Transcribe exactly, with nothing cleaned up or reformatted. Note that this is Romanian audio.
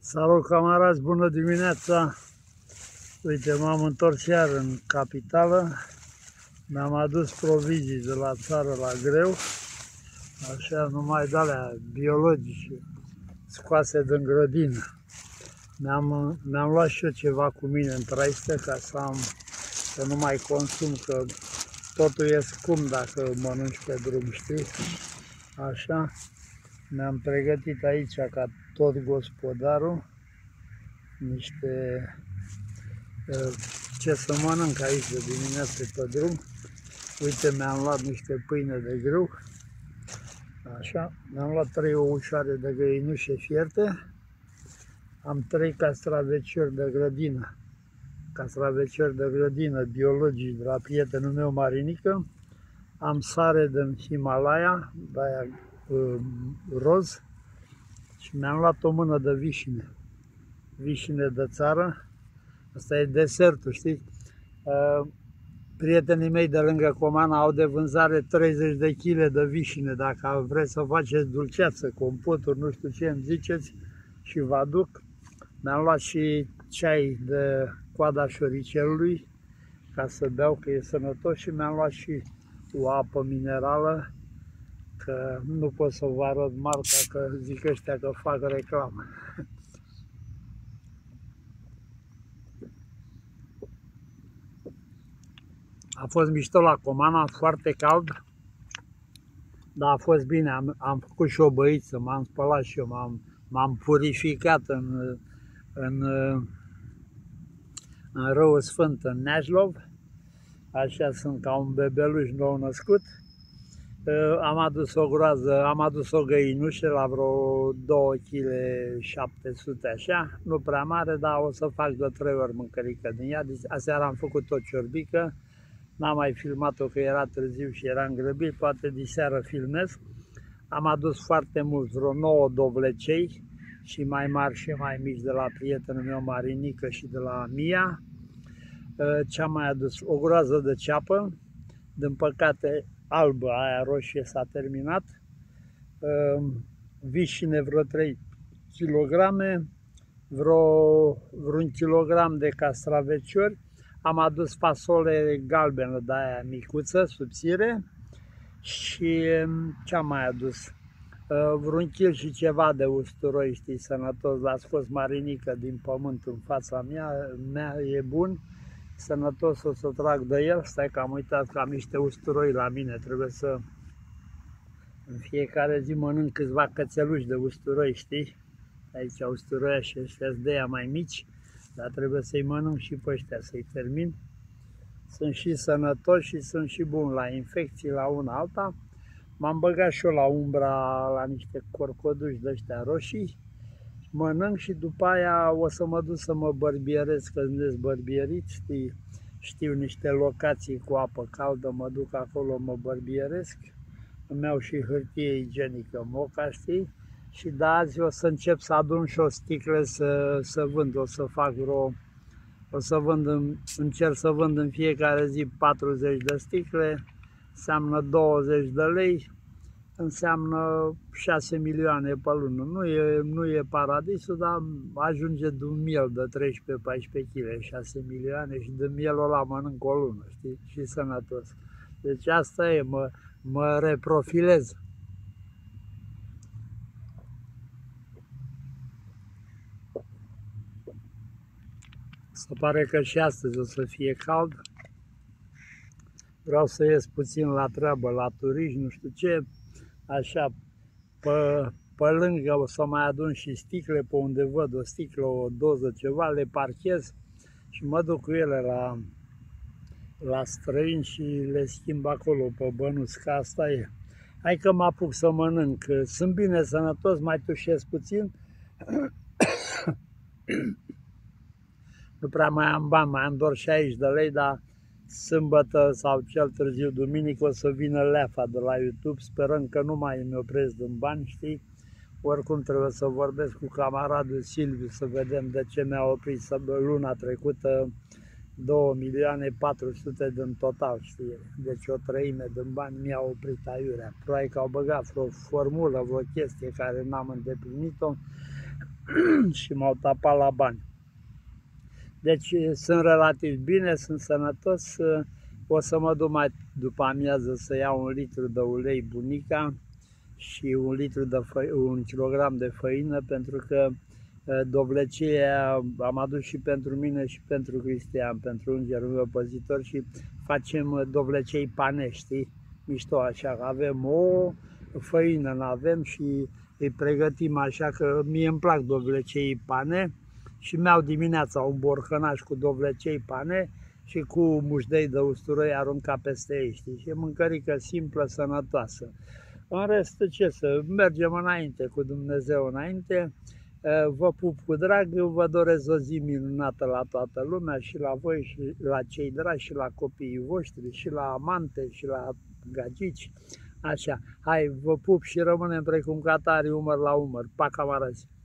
Salut, camarazi, bună dimineața! Uite, m-am întors iar în capitală, mi-am adus provizii de la țară la greu, așa, numai de-alea biologice, scoase din grădină. Mi-am mi-am luat și eu ceva cu mine în traistă ca să am, să nu mai consum, că totul e scump dacă mănânci pe drum, știi? Așa, mi-am pregătit aici, ca tot gospodarul, niște ce să mănânc aici de dimineață pe drum. Uite, mi-am luat niște pâine de grâu, așa, mi-am luat trei oușoare de găinușe fierte, am trei castraveciori de grădină, castraveciori de grădină biologici de la prietenul meu Marinică, am sare din Himalaya, de-aia uh, roz, și mi-am luat o mână de vișine, vișine de țară. Asta e desertul, știi? Uh, prietenii mei de lângă Comana au de vânzare treizeci de kilograme de vișine. Dacă vreți să faceți dulceață, compoturi, nu știu ce îmi ziceți, și vă aduc. Mi-am luat și ceai de coada șoricelului ca să beau, că e sănătos, și mi-am luat și o apă minerală, că nu pot să vă arăt marca, că zic ăștia că fac reclamă. A fost mișto la Comana, foarte cald, dar a fost bine. Am, am făcut și o băiță, m-am spălat și eu, m-am purificat în, în, în Râul Sfânt, în Neajlov. Așa sunt, ca un bebeluș nou născut. Am adus o groază, am adus o găinușă la vreo două virgulă șapte sute așa, nu prea mare, dar o să fac de trei ori mâncărică din ea. Deci, aseară am făcut o ciorbică. N-am mai filmat-o că era târziu și era îngrăbit, poate diseară filmez. Am adus foarte mult, vreo nouă dovlecei, și mai mari și mai mici, de la prietenul meu Marinică și de la Mia. Ce-am mai adus? O groază de ceapă, din păcate albă, aia roșie s-a terminat. Vișine vreo trei kilograme, vreo vreun kilogram de castraveciori. Am adus fasole galbenă de aia micuță, subțire, și ce-am mai adus? Vreun kil și ceva de usturoi, știi, sănătos, l-a scos Marinică din pământ în fața mea, mea e bun, sănătos, o să trag de el. Stai că am uitat că am niște usturoi la mine, trebuie să, în fiecare zi mănânc câțiva cățeluși de usturoi, știi? Aici usturoia și ăștia de aia mai mici, dar trebuie să-i mănânc și pe ăștia, să-i termin. Sunt și sănătoși și sunt și buni la infecții, la una alta. M-am băgat și eu la umbra, la niște corcoduși de ăștia roșii. Mănânc și după aia o să mă duc să mă bărbierez, că sunt dezbărbierit, știi? Știu niște locații cu apă caldă, mă duc acolo, mă bărbieresc. Îmi iau și hârtie igienică, moca, știi? Și de azi o să încep să adun și o sticlă să, să vând, o să fac vreo, o să vând, în, încerc să vând în fiecare zi patruzeci de sticle, înseamnă douăzeci de lei, înseamnă șase milioane pe lună. Nu e, nu e paradisul, dar ajunge de un miel de treisprezece paisprezece kilograme, șase milioane, și de mielul ăla mănânc o lună, știi, și sănătos. Deci asta e, mă, mă reprofilez. Se pare că și astăzi o să fie cald. Vreau să ies puțin la treabă, la turism, nu știu ce. Așa, pe, pe lângă o să mai adun și sticle, pe unde văd o sticlă, o doză, ceva, le parchez și mă duc cu ele la, la străini și le schimb acolo pe bănuți, că asta e. Hai că mă apuc să mănânc. Sunt bine sănătos, mai tușesc puțin. Nu prea mai am bani, mai am doar șaizeci de lei, dar sâmbătă sau cel târziu duminică o să vină leafa de la YouTube. Sperăm că nu mai îmi opresc din bani, știi? Oricum trebuie să vorbesc cu camaradul Silviu să vedem de ce mi-a oprit luna trecută două milioane patru sute din total, știi? Deci o treime din bani mi-a oprit aiurea. Probabil că au băgat vreo formulă, vreo chestie care n-am îndeplinit-o. și m-au tapat la bani. Deci sunt relativ bine, sunt sănătos. O să mă duc mai după amiază să iau un litru de ulei bunica și un litru de fă, un kilogram de făină, pentru că dovleceia am adus și pentru mine și pentru Cristian, pentru îngerul meu păzitor, și facem dovlecei pane, știi? Mișto așa, avem o făină, avem și îi pregătim așa, că mie îmi plac dovlecei pane și mi-au dimineața un borcănaș cu dovlecei pane și cu mușdei de usturoi aruncat peste ei, știi? Și e mâncărică simplă, sănătoasă. În rest, ce să, mergem înainte, cu Dumnezeu înainte. Vă pup cu drag, vă doresc o zi minunată la toată lumea, și la voi, și la cei dragi, și la copiii voștri, și la amante, și la gagici. Așa, hai, vă pup și rămânem precum catari, umăr la umăr. Pa, camarazi!